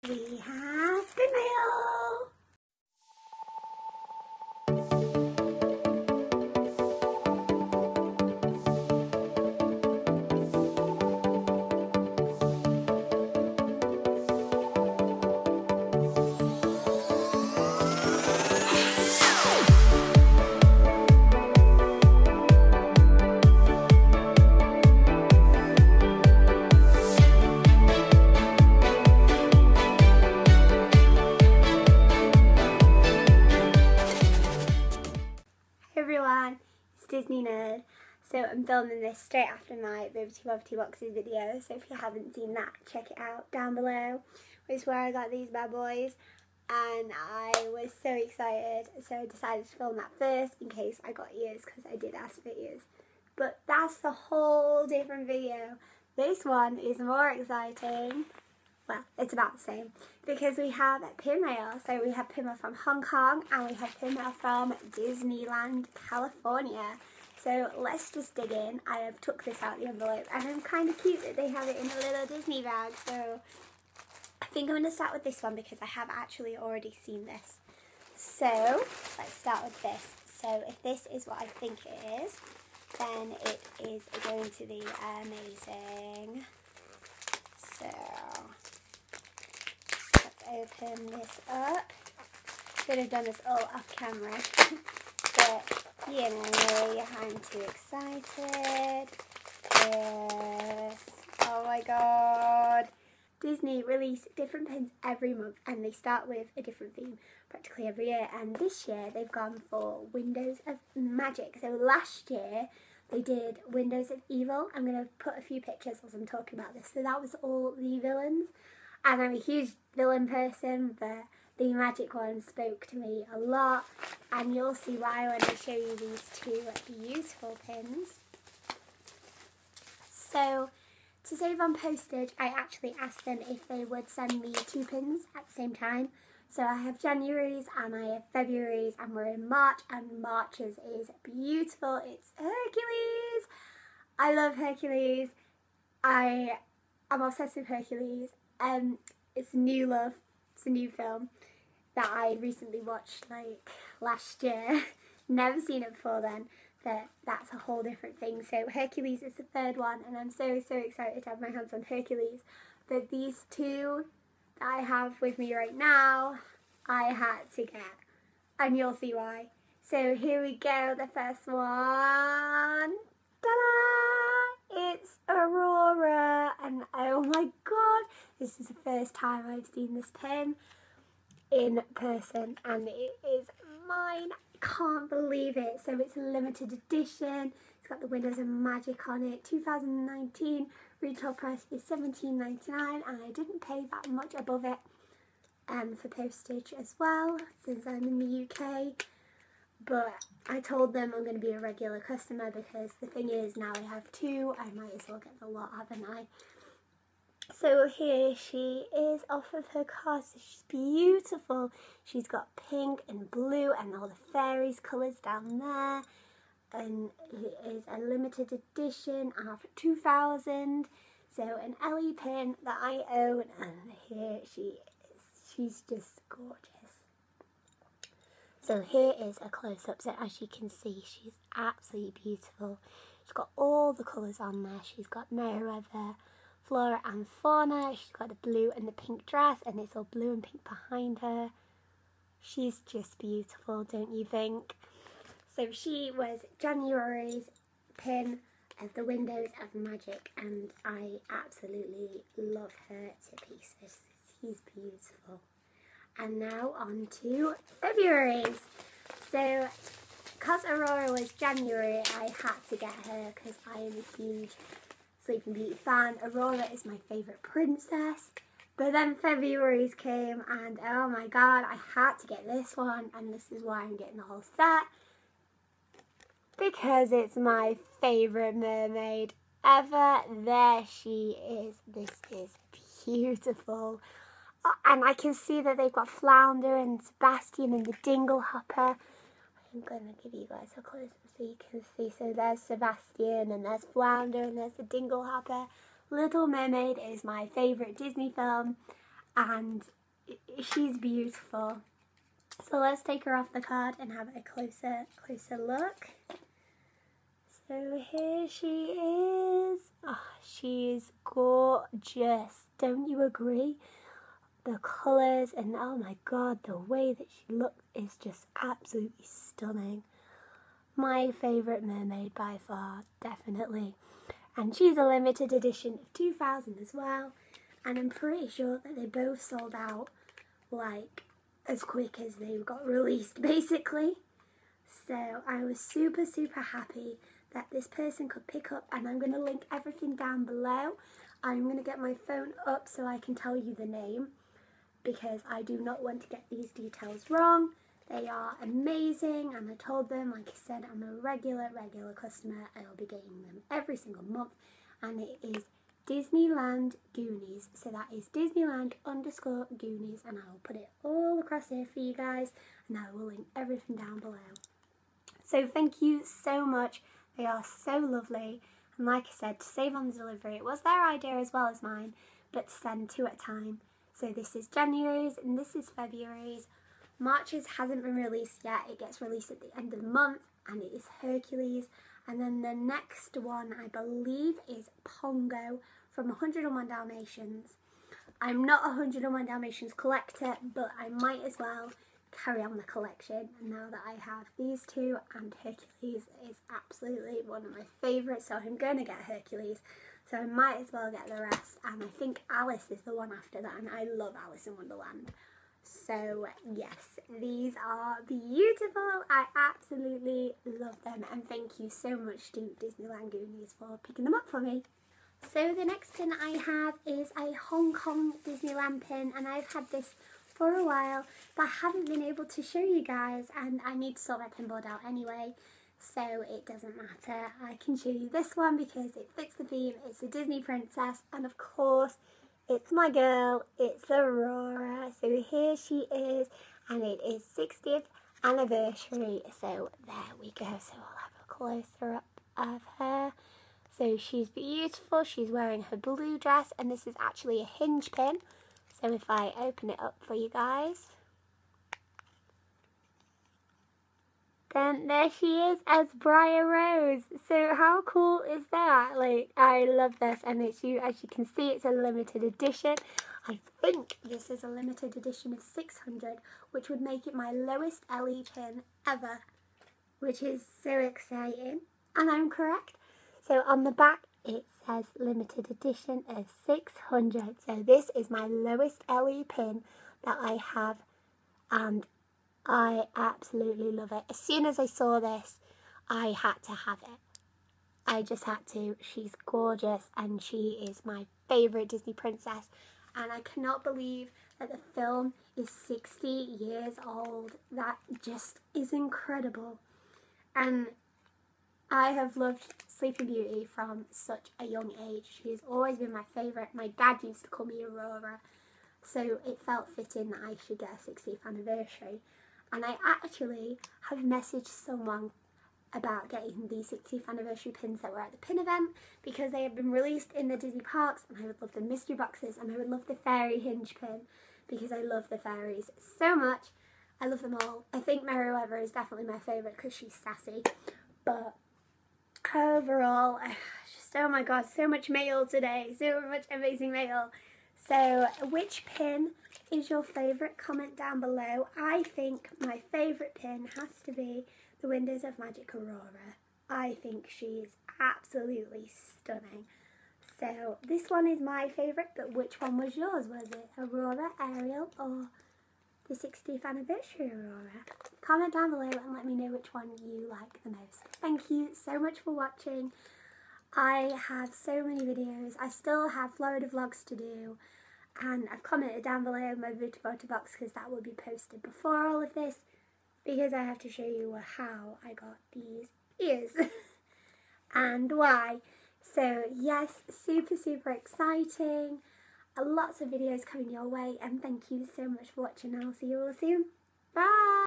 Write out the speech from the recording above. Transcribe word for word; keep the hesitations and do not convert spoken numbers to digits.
We have the mail. Everyone, it's Disney Nerd. So I'm filming this straight after my Liberty Poverty Boxes video, so if you haven't seen that, check it out down below. It's where I got these bad boys, and I was so excited, so I decided to film that first in case I got ears, because I did ask for ears. But that's a whole different video. This one is more exciting. Well, it's about the same, because we have pin mail. So we have pin mail from Hong Kong and we have pin mail from Disneyland, California. So let's just dig in. I have took this out of the envelope, and it's kind of cute that they have it in a little Disney bag. So I think I'm going to start with this one because I have actually already seen this. So let's start with this. So if this is what I think it is, then it is going to be amazing. So open this up. Should have done this all off camera, but you know, I'm too excited. Yes. Oh my god. Disney release different pins every month, and they start with a different theme practically every year, and this year they've gone for Windows of Magic. So last year they did Windows of Evil. I'm going to put a few pictures as I'm talking about this. So that was all the villains. And I'm a huge villain person, but the magic one spoke to me a lot. And you'll see why when I show you these two beautiful pins. So, to save on postage, I actually asked them if they would send me two pins at the same time. So I have January's and I have February's, and we're in March, and March's is beautiful. It's Hercules. I love Hercules. I am obsessed with Hercules. Um, it's a new love, it's a new film that I recently watched like last year. Never seen it before then, but that's a whole different thing. So Hercules is the third one, and I'm so, so excited to have my hands on Hercules. But these two that I have with me right now, I had to get, and you'll see why. So here we go, the first one. Ta-da! It's Aurora, and oh my god, this is the first time I've seen this pin in person, and it is mine. I can't believe it. So it's a limited edition. It's got the Windows of Magic on it. two thousand nineteen retail price is seventeen ninety-nine, and I didn't pay that much above it um, for postage as well, since I'm in the U K. But I told them I'm going to be a regular customer, because the thing is, now I have two, I might as well get the lot, haven't I? So here she is off of her card. So she's beautiful. She's got pink and blue and all the fairies colours down there. And it is a limited edition of two thousand. So an Ellie pin that I own, and here she is. She's just gorgeous. So here is a close-up. So as you can see, she's absolutely beautiful. She's got all the colours on there. She's got Merryweather, Flora and Fauna. She's got the blue and the pink dress, and it's all blue and pink behind her. She's just beautiful, don't you think? So she was January's pin of the Windows of Magic, and I absolutely love her to pieces. She's beautiful. And now on to February's. So, because Aurora was January, I had to get her because I am a huge Sleeping Beauty fan. Aurora is my favourite princess. But then February's came, and oh my god, I had to get this one, and this is why I'm getting the whole set. Because it's my favourite mermaid ever. There she is. This is beautiful. And I can see that they've got Flounder and Sebastian and the Dingle Hopper. I'm going to give you guys a close up so you can see. So there's Sebastian, and there's Flounder, and there's the Dingle Hopper. Little Mermaid is my favourite Disney film. and she's beautiful. So let's take her off the card and have a closer, closer look. So here she is. Oh, she is gorgeous. Don't you agree? The colours and oh my god, the way that she looks is just absolutely stunning. My favourite mermaid by far, definitely. And she's a limited edition of two thousand as well. And I'm pretty sure that they both sold out like as quick as they got released, basically. So I was super, super happy that this person could pick up, and I'm going to link everything down below. I'm going to get my phone up so I can tell you the name, because I do not want to get these details wrong. They are amazing, and I told them, like I said, I'm a regular, regular customer. I'll be getting them every single month, and it is Disneyland Goonies. So that is Disneyland underscore Goonies, and I'll put it all across here for you guys, and I will link everything down below. So thank you so much. They are so lovely, and like I said, to save on the delivery, it was their idea as well as mine, but to send two at a time. So this is January's and this is February's. March's hasn't been released yet. It gets released at the end of the month, and it is Hercules. And then the next one, I believe, is Pongo from one hundred and one Dalmatians. I'm not a one hundred and one Dalmatians collector, but I might as well carry on the collection now that I have these two, and Hercules is absolutely one of my favourites, so I'm going to get Hercules. So I might as well get the rest, and I think Alice is the one after that, and I love Alice in Wonderland. So yes, these are beautiful. I absolutely love them, and thank you so much to Disneyland Goonies for picking them up for me. So the next pin I have is a Hong Kong Disneyland pin, and I've had this for a while, but I haven't been able to show you guys, and I need to sort my pinboard out anyway, so it doesn't matter. I can show you this one because it fits the theme. It's a Disney princess, and of course it's my girl, it's Aurora. So here she is, and it is sixtieth anniversary, so there we go. So we'll have a closer up of her. So she's beautiful, she's wearing her blue dress, and this is actually a hinge pin. So if I open it up for you guys, then there she is as Briar Rose. So how cool is that? Like, I love this, and it's you, as you can see, it's a limited edition. I think this is a limited edition of six hundred, which would make it my lowest L E pin ever, which is so exciting. And I'm correct. So on the back, it says limited edition of six hundred. So this is my lowest L E pin that I have, and I absolutely love it. As soon as I saw this, I had to have it. I just had to. She's gorgeous, and she is my favourite Disney princess. And I cannot believe that the film is sixty years old. That just is incredible. And I have loved Sleeping Beauty from such a young age. She has always been my favourite. My dad used to call me Aurora, so it felt fitting that I should get a sixtieth anniversary. And I actually have messaged someone about getting the sixtieth anniversary pins that were at the pin event, because they have been released in the Disney parks, and I would love the mystery boxes, and I would love the fairy hinge pin because I love the fairies so much. I love them all. I think Merryweather is definitely my favourite because she's sassy, but overall, just, oh my god, so much mail today, so much amazing mail. So which pin is your favourite? Comment down below. I think my favourite pin has to be the Windows of Magic Aurora. I think she is absolutely stunning. So this one is my favourite, but which one was yours? Was it Aurora, Ariel, or the sixtieth anniversary Aurora? Comment down below and let me know which one you like the most. Thank you so much for watching. I have so many videos. I still have Florida vlogs to do, and I've commented down below my beauty photo box because that will be posted before all of this, because I have to show you how I got these ears and why. So yes, super super exciting. Lots of videos coming your way, and thank you so much for watching. I'll see you all soon. Bye!